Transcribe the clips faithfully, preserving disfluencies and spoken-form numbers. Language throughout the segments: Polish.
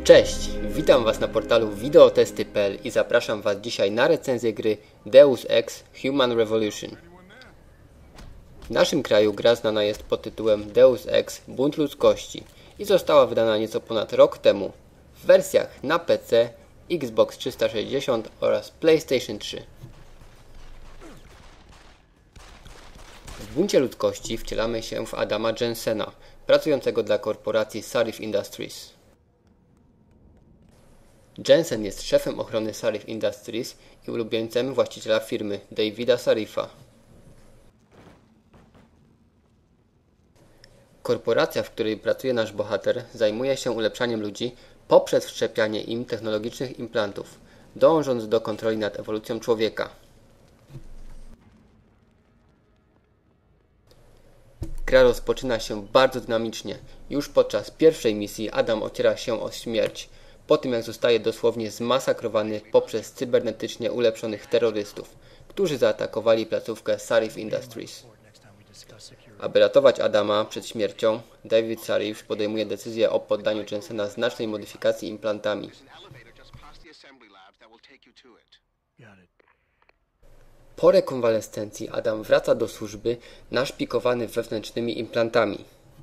Cześć, witam Was na portalu wideotesty kropka p l i zapraszam Was dzisiaj na recenzję gry Deus Ex Human Revolution. W naszym kraju gra znana jest pod tytułem Deus Ex Bunt Ludzkości i została wydana nieco ponad rok temu w wersjach na P C, Xbox trzysta sześćdziesiąt oraz PlayStation trzy. W Buncie Ludzkości wcielamy się w Adama Jensena, pracującego dla korporacji Sarif Industries. Jensen jest szefem ochrony Sarif Industries i ulubieńcem właściciela firmy, Davida Sarifa. Korporacja, w której pracuje nasz bohater, zajmuje się ulepszaniem ludzi poprzez wszczepianie im technologicznych implantów, dążąc do kontroli nad ewolucją człowieka. Gra rozpoczyna się bardzo dynamicznie. Już podczas pierwszej misji Adam ociera się o śmierć, po tym jak zostaje dosłownie zmasakrowany poprzez cybernetycznie ulepszonych terrorystów, którzy zaatakowali placówkę Sarif Industries. Aby ratować Adama przed śmiercią, David Sarif podejmuje decyzję o poddaniu Jensena znacznej modyfikacji implantami. Po rekonwalescencji Adam wraca do służby naszpikowany wewnętrznymi implantami.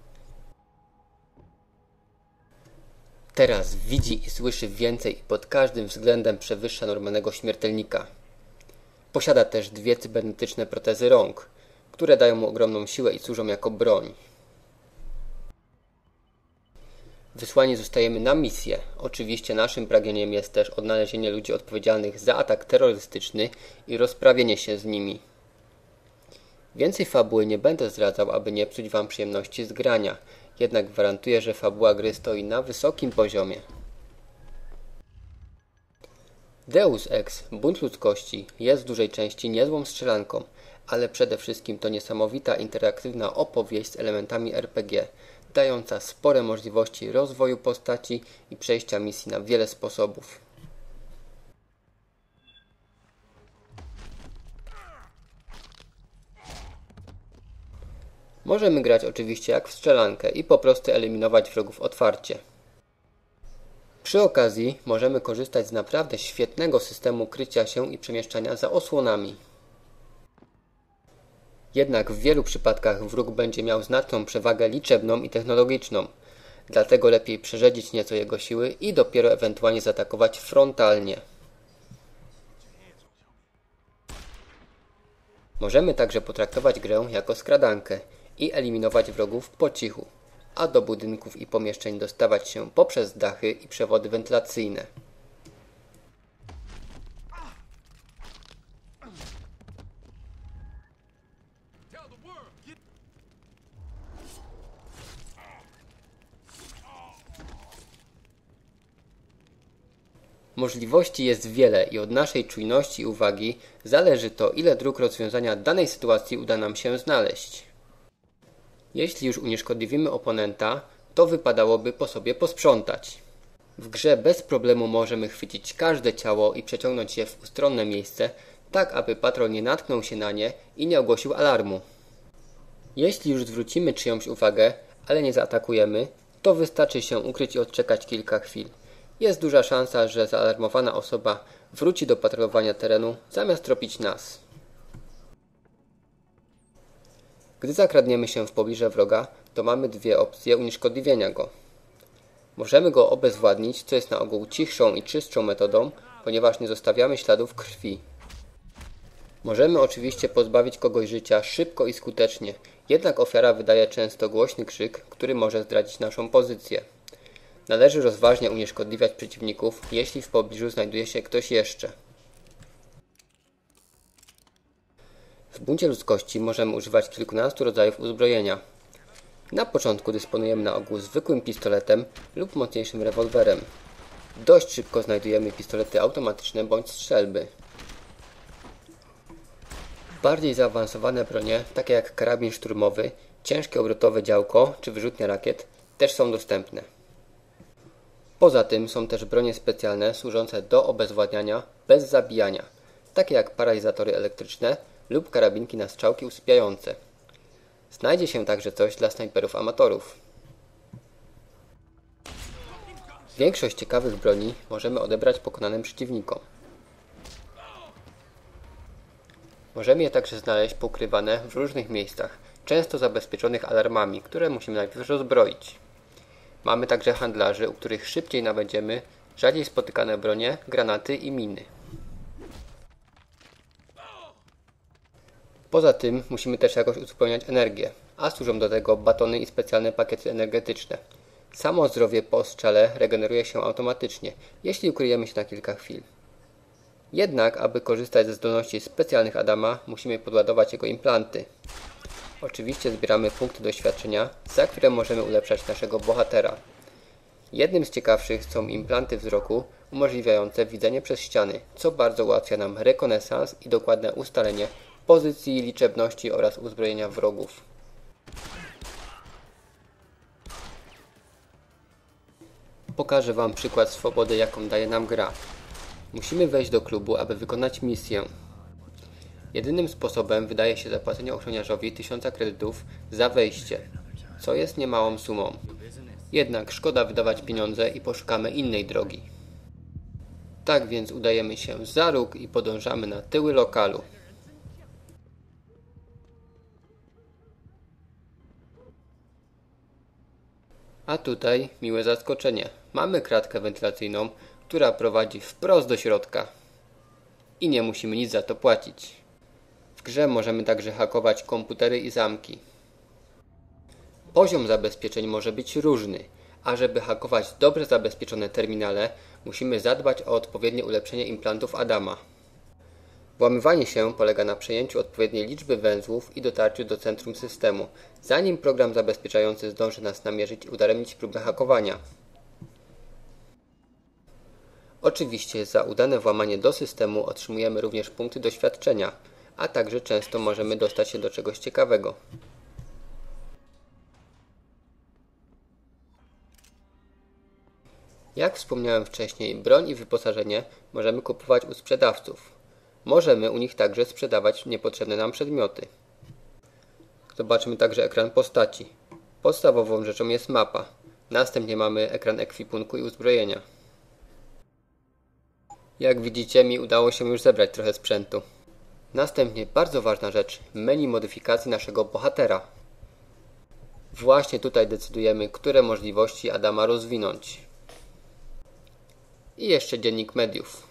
Teraz widzi i słyszy więcej i pod każdym względem przewyższa normalnego śmiertelnika. Posiada też dwie cybernetyczne protezy rąk, które dają mu ogromną siłę i służą jako broń. Wysłani zostajemy na misję. Oczywiście naszym pragnieniem jest też odnalezienie ludzi odpowiedzialnych za atak terrorystyczny i rozprawienie się z nimi. Więcej fabuły nie będę zdradzał, aby nie psuć Wam przyjemności z grania, jednak gwarantuję, że fabuła gry stoi na wysokim poziomie. Deus Ex Bunt Ludzkości jest w dużej części niezłą strzelanką, ale przede wszystkim to niesamowita interaktywna opowieść z elementami R P G, dająca spore możliwości rozwoju postaci i przejścia misji na wiele sposobów. Możemy grać oczywiście jak w strzelankę i po prostu eliminować wrogów otwarcie. Przy okazji możemy korzystać z naprawdę świetnego systemu krycia się i przemieszczania za osłonami. Jednak w wielu przypadkach wróg będzie miał znaczną przewagę liczebną i technologiczną, dlatego lepiej przerzedzić nieco jego siły i dopiero ewentualnie zaatakować frontalnie. Możemy także potraktować grę jako skradankę i eliminować wrogów po cichu, a do budynków i pomieszczeń dostawać się poprzez dachy i przewody wentylacyjne. Możliwości jest wiele i od naszej czujności i uwagi zależy to, ile dróg rozwiązania danej sytuacji uda nam się znaleźć. Jeśli już unieszkodliwimy oponenta, to wypadałoby po sobie posprzątać. W grze bez problemu możemy chwycić każde ciało i przeciągnąć je w ustronne miejsce, tak aby patrol nie natknął się na nie i nie ogłosił alarmu. Jeśli już zwrócimy czyjąś uwagę, ale nie zaatakujemy, to wystarczy się ukryć i odczekać kilka chwil. Jest duża szansa, że zaalarmowana osoba wróci do patrolowania terenu zamiast tropić nas. Gdy zakradniemy się w pobliże wroga, to mamy dwie opcje unieszkodliwienia go. Możemy go obezwładnić, co jest na ogół cichszą i czystszą metodą, ponieważ nie zostawiamy śladów krwi. Możemy oczywiście pozbawić kogoś życia szybko i skutecznie, jednak ofiara wydaje często głośny krzyk, który może zdradzić naszą pozycję. Należy rozważnie unieszkodliwiać przeciwników, jeśli w pobliżu znajduje się ktoś jeszcze. W Buncie Ludzkości możemy używać kilkunastu rodzajów uzbrojenia. Na początku dysponujemy na ogół zwykłym pistoletem lub mocniejszym rewolwerem. Dość szybko znajdujemy pistolety automatyczne bądź strzelby. Bardziej zaawansowane bronie, takie jak karabin szturmowy, ciężkie obrotowe działko czy wyrzutnia rakiet, też są dostępne. Poza tym są też bronie specjalne służące do obezwładniania bez zabijania, takie jak paralizatory elektryczne lub karabinki na strzałki usypiające. Znajdzie się także coś dla snajperów amatorów. Większość ciekawych broni możemy odebrać pokonanym przeciwnikom. Możemy je także znaleźć poukrywane w różnych miejscach, często zabezpieczonych alarmami, które musimy najpierw rozbroić. Mamy także handlarzy, u których szybciej nabędziemy rzadziej spotykane bronie, granaty i miny. Poza tym musimy też jakoś uzupełniać energię, a służą do tego batony i specjalne pakiety energetyczne. Samo zdrowie po strzale regeneruje się automatycznie, jeśli ukryjemy się na kilka chwil. Jednak, aby korzystać ze zdolności specjalnych Adama, musimy podładować jego implanty. Oczywiście zbieramy punkty doświadczenia, za które możemy ulepszać naszego bohatera. Jednym z ciekawszych są implanty wzroku umożliwiające widzenie przez ściany, co bardzo ułatwia nam rekonesans i dokładne ustalenie pozycji, liczebności oraz uzbrojenia wrogów. Pokażę Wam przykład swobody, jaką daje nam gra. Musimy wejść do klubu, aby wykonać misję. Jedynym sposobem wydaje się zapłacenie ochroniarzowi tysiąca kredytów za wejście, co jest niemałą sumą. Jednak szkoda wydawać pieniądze i poszukamy innej drogi. Tak więc udajemy się za róg i podążamy na tyły lokalu. A tutaj miłe zaskoczenie. Mamy kratkę wentylacyjną, która prowadzi wprost do środka. I nie musimy nic za to płacić. W grze możemy także hakować komputery i zamki. Poziom zabezpieczeń może być różny, a żeby hakować dobrze zabezpieczone terminale, musimy zadbać o odpowiednie ulepszenie implantów Adama. Włamywanie się polega na przejęciu odpowiedniej liczby węzłów i dotarciu do centrum systemu, zanim program zabezpieczający zdąży nas namierzyć i udaremnić próbę hakowania. Oczywiście za udane włamanie do systemu otrzymujemy również punkty doświadczenia, a także często możemy dostać się do czegoś ciekawego. Jak wspomniałem wcześniej, broń i wyposażenie możemy kupować u sprzedawców. Możemy u nich także sprzedawać niepotrzebne nam przedmioty. Zobaczmy także ekran postaci. Podstawową rzeczą jest mapa. Następnie mamy ekran ekwipunku i uzbrojenia. Jak widzicie, mi udało się już zebrać trochę sprzętu. Następnie bardzo ważna rzecz, menu modyfikacji naszego bohatera. Właśnie tutaj decydujemy, które możliwości Adama rozwinąć. I jeszcze dziennik mediów.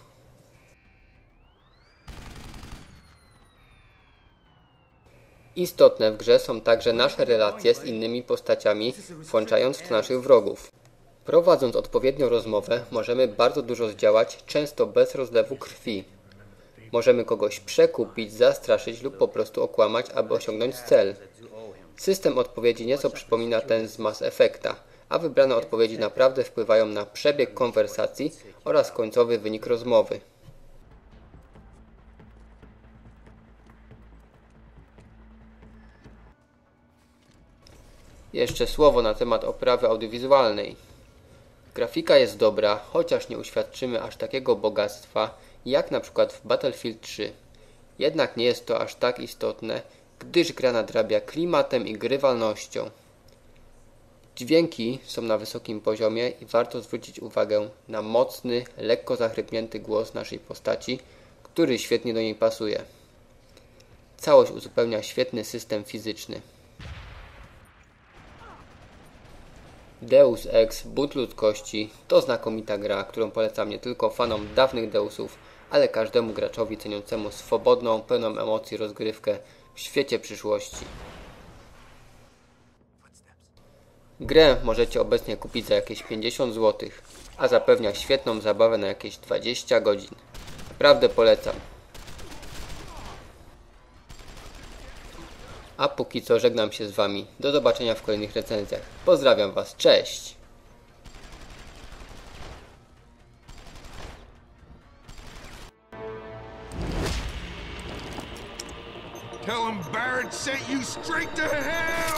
Istotne w grze są także nasze relacje z innymi postaciami, włączając w to naszych wrogów. Prowadząc odpowiednią rozmowę, możemy bardzo dużo zdziałać, często bez rozlewu krwi. Możemy kogoś przekupić, zastraszyć lub po prostu okłamać, aby osiągnąć cel. System odpowiedzi nieco przypomina ten z Mass Effecta, a wybrane odpowiedzi naprawdę wpływają na przebieg konwersacji oraz końcowy wynik rozmowy. Jeszcze słowo na temat oprawy audiowizualnej. Grafika jest dobra, chociaż nie uświadczymy aż takiego bogactwa, jak na przykład w Battlefield trzy. Jednak nie jest to aż tak istotne, gdyż gra nadrabia klimatem i grywalnością. Dźwięki są na wysokim poziomie i warto zwrócić uwagę na mocny, lekko zachrypnięty głos naszej postaci, który świetnie do niej pasuje. Całość uzupełnia świetny system fizyczny. Deus Ex Bunt Ludzkości to znakomita gra, którą polecam nie tylko fanom dawnych Deusów, ale każdemu graczowi ceniącemu swobodną, pełną emocji rozgrywkę w świecie przyszłości. Grę możecie obecnie kupić za jakieś pięćdziesiąt złotych, a zapewnia świetną zabawę na jakieś dwadzieścia godzin. Naprawdę polecam. A póki co żegnam się z Wami. Do zobaczenia w kolejnych recenzjach. Pozdrawiam Was, cześć! Tell him Barrett sent you straight to hell!